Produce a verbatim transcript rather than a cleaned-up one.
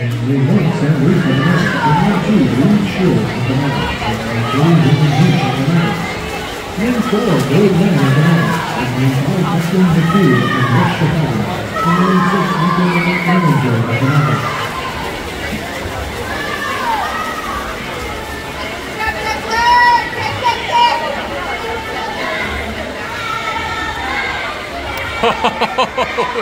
the one Sam Reed for the Knights. The number two, Reed Shaw for the Knights. And three, William Heath for the Knights. And four, Dave Lennon for the Knights. And the five, Justin McKee from West Chicago. And then six, Michael Manager for the Knights. Ho ho ho ho ho!